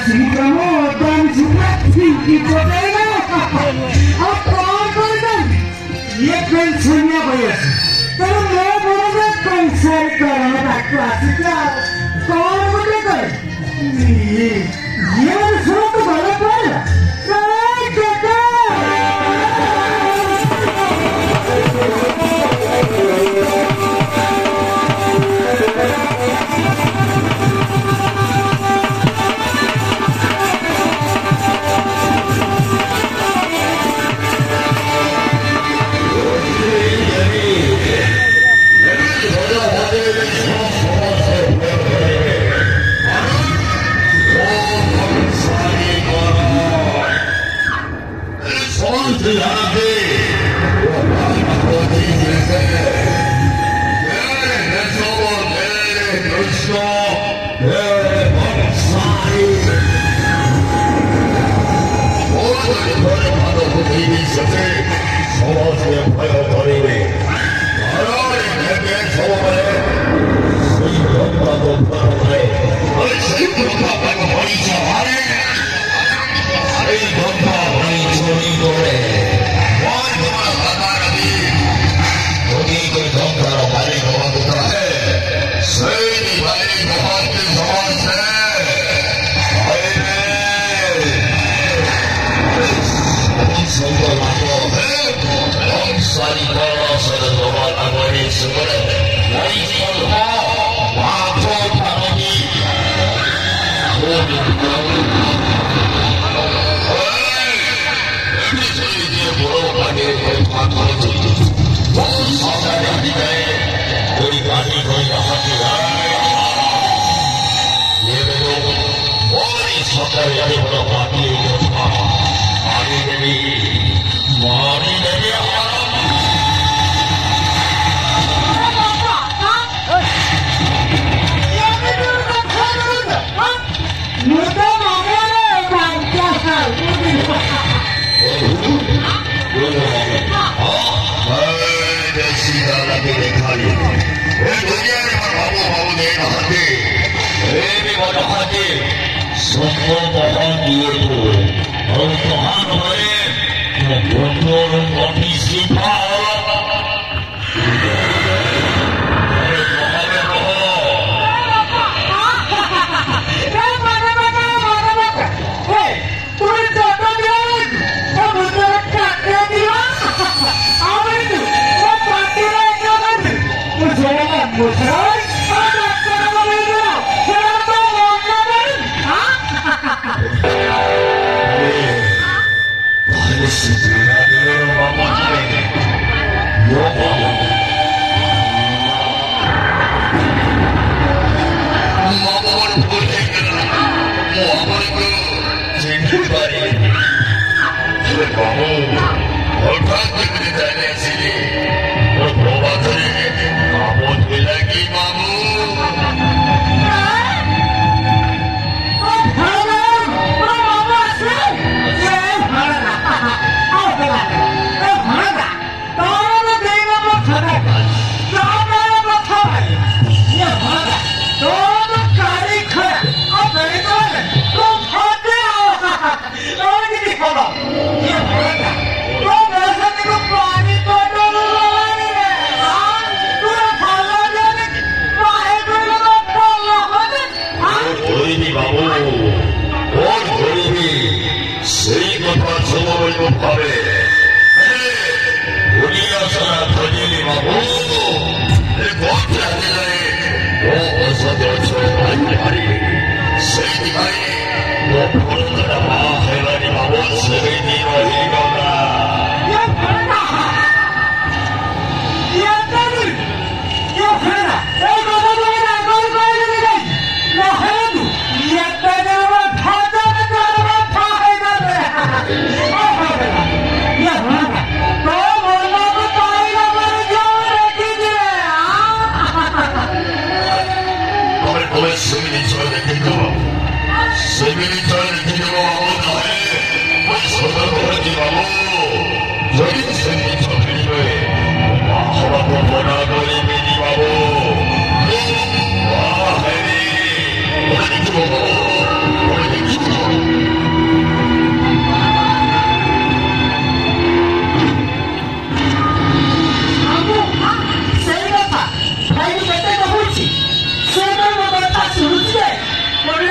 si kamu dan juga tinggi potena. Apa kan? Ye pensiunnya bayar. Kalau mau boleh pensiun karena tak klasika. Kau boleh kan? Ye surat tu boleh boleh.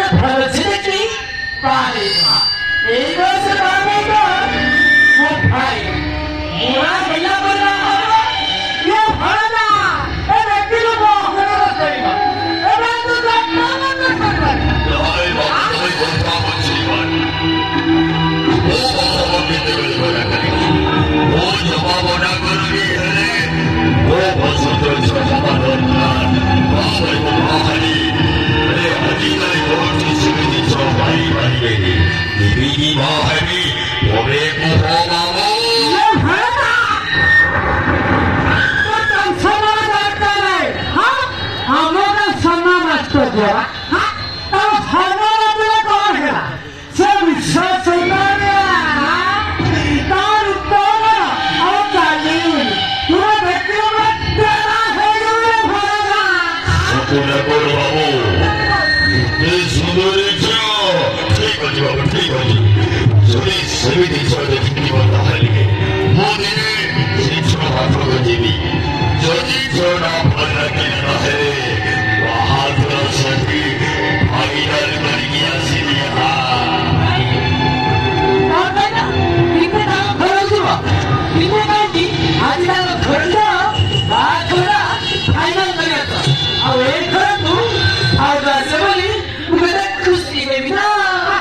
ভালো ছেলে কি পারে না এই বয়সে পারবে তো ও ভাই মোরা গেলা বলা ये भाड़ा ए व्यक्ति को होना चाहिए ए बात तो ना चाहिए नहीं बनता जीवन वो बहुत बेहतर बना करेगी वो जवाब ना करेगी है वो बहुत जवाब ना बाबा को भारी अरे अजी नहीं बहुत चीज़ें जो भाई भाई है निबी भाई वो बेकू हो मामो ये भाड़ा तो जरा हाँ तो हमारा तो कौन है सब विश्वास होता है कौन उत्तर और चालीस तुम्हें व्यक्ति में तेरा है ये भागा सुकुना करो बाबू ये सुंदरी जाओ ठीक हो जी बाबू ठीक हो जी सुनी सभी दिशा में जितनी बंदा है लिए मोदी ने शिक्षा हाथों को जीवी जो जी जो ना भरना की ना है सभी भागीदार बन गया सिरिया इनका नाम भरोसा इनको नहीं आज ना भरोसा बात थोड़ा फाइनल करेगा अब एक कर तू और वैसे वाली मुझे खुशी में भी ना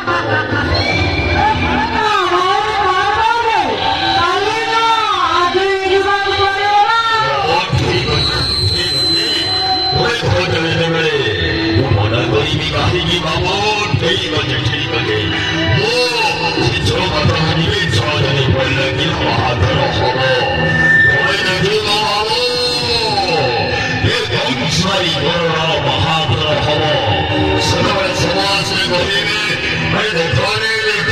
가희기 마모 대이거지 ଠିକ게 오 지초가도 하니에 저전이 벌레기 화하더러 허로 너희는 그마모 내 명치마리 걸어라 마하더러 허로 서로의 소화실 거리니 내 거리를 더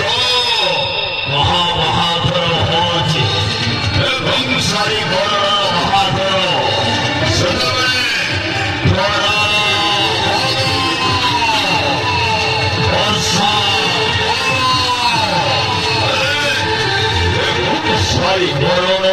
마하더러 허지 내 명치마리 걸어라 마하더러 서로의 걸어라 Sorry,